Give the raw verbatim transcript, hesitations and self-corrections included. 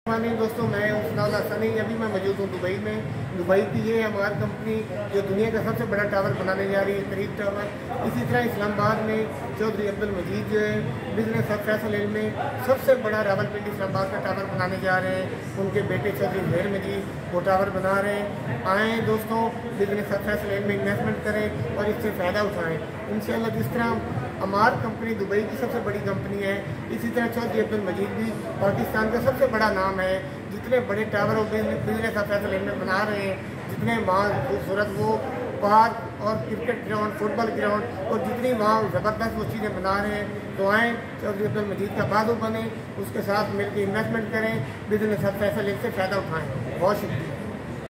नहीं दोस्तों, मैं उस्मान सनी। अभी मैं मौजूद हूँ दुबई में। दुबई की ये हमारी कंपनी जो दुनिया का सबसे बड़ा टावर बनाने जा रही है, करीब टावर। इसी तरह इस्लामाबाद में चौधरी अब्दुल मजीद जो है बिजनेस ऑफ फैसल में सबसे बड़ा रावलपिंडी इस्लामाबाद का टावर बनाने जा रहे हैं। उनके बेटे चौधरी जहीर मजीद वो टावर बना रहे हैं। आएँ दोस्तों, बिजनेस ऑफ फैसल में इन्वेस्टमेंट करें और इससे फ़ायदा उठाएँ इंशाल्लाह। जिस तरह हमार कंपनी दुबई की सबसे बड़ी कंपनी है, इसी तरह चौधरी अब्दुल मजीद भी पाकिस्तान का सबसे बड़ा नाम है। जितने बड़े टावर और बिजनेस ऑफ फैसल में बना रहे हैं, जितने वहाँ खूबसूरत वो पार्क और क्रिकेट ग्राउंड, फुटबॉल ग्राउंड और जितनी वहाँ ज़बरदस्त वो चीज़ें बना रहे हैं, तो आएँ चौधरी अब्दुल मजीद का बाजू बने, उसके साथ मिलकर इन्वेस्टमेंट करें, बिजनेस ऑफ फैसल से फ़ायदा उठाएँ। बहुत शुक्रिया।